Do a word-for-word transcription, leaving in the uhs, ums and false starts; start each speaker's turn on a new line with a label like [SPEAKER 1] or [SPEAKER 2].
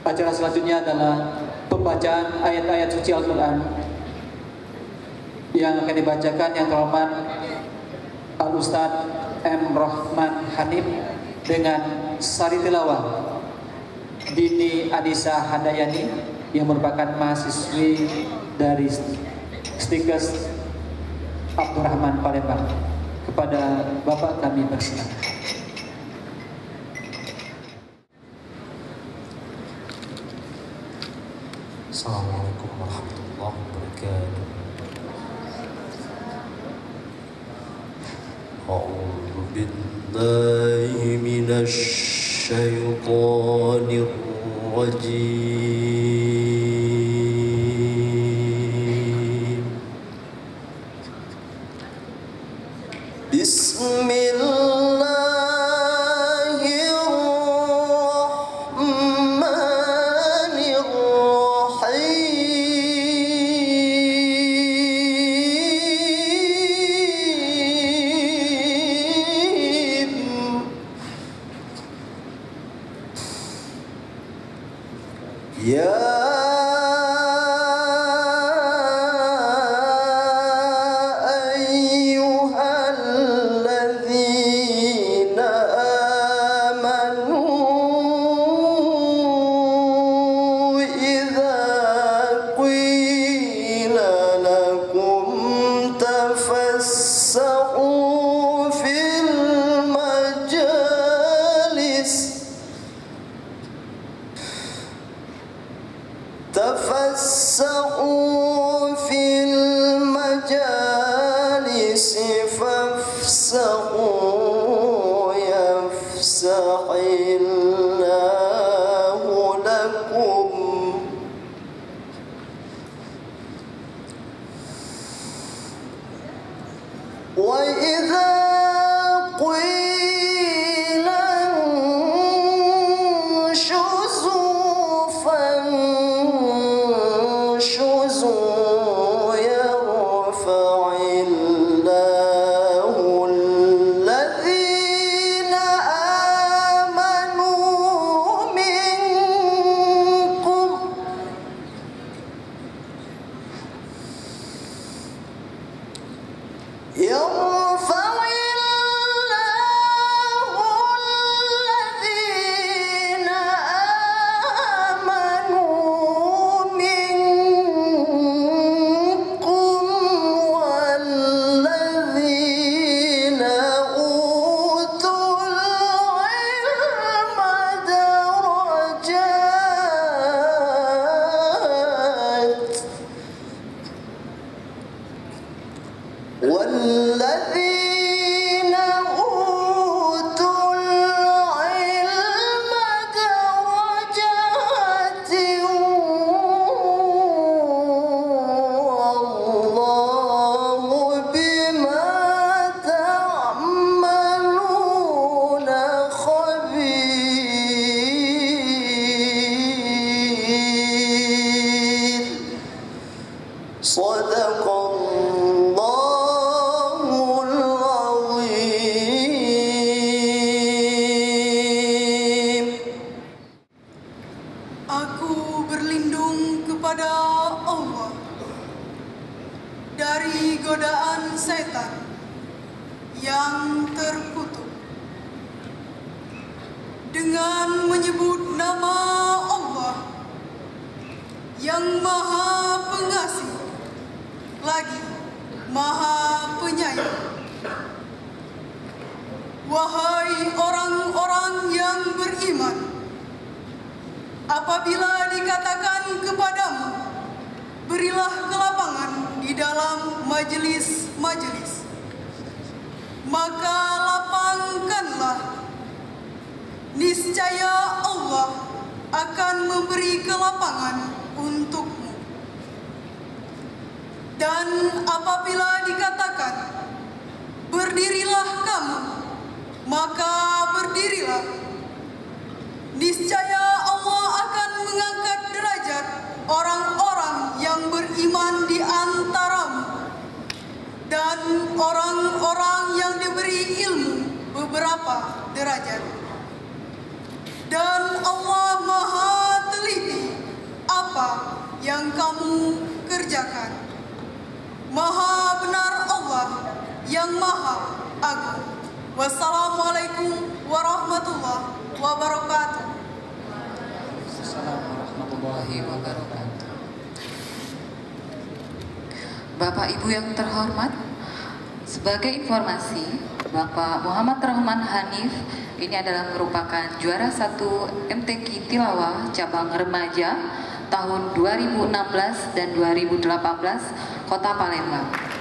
[SPEAKER 1] Acara selanjutnya adalah pembacaan ayat-ayat suci Al-Quran yang akan dibacakan yang terhormat Al-Ustaz M. Rahman Hanif dengan sari tilawah Dini Anissa Handayani yang merupakan mahasiswi dari Stikes Abdurrahman Palembang. Kepada Bapak kami persilakan.
[SPEAKER 2] Assalamualaikum warahmatullahi wabarakatuh. A'udzu billahi minasy syaithanir rajim. Bismillah. Ya ayyuhalladzina amanu idza qila lakum tafassahu fil majalis تفسحوا في المجالس فافسحوا يفسح الله لكم وإذا قيل انشزوا فانشزوا يرفع الله الذين آمنوا منكم يرفع الله الذين آمنوا منكم والذين أوتوا العلم درجات والذين أوتوا العلم درجات والله بما تعملون خبير. صدق
[SPEAKER 3] Aku berlindung kepada Allah dari godaan setan yang terkutuk dengan menyebut nama Allah yang Maha Pengasih lagi Maha Penyayang. Wahai orang-orang yang beriman, apabila dikatakan kepadamu, berilah kelapangan di dalam majelis-majelis, maka lapangkanlah. Niscaya Allah akan memberi kelapangan untukmu. Dan apabila dikatakan, berdirilah kamu, maka berdirilah. Niscaya Allah akan mengangkat derajat orang-orang yang beriman di antaramu dan orang-orang yang diberi ilmu beberapa derajat. Dan Allah Maha Teliti kamu kerjakan. Maha benar Allah yang maha agung. Wassalamualaikum warahmatullahi wabarakatuh.
[SPEAKER 1] Assalamualaikum warahmatullahi wabarakatuh.
[SPEAKER 4] Bapak Ibu yang terhormat, sebagai informasi, Bapak Muhammad Rahman Hanif ini adalah merupakan juara satu M T Q Tilawah cabang remaja tahun dua ribu enam belas dan dua ribu delapan belas Kota Palembang.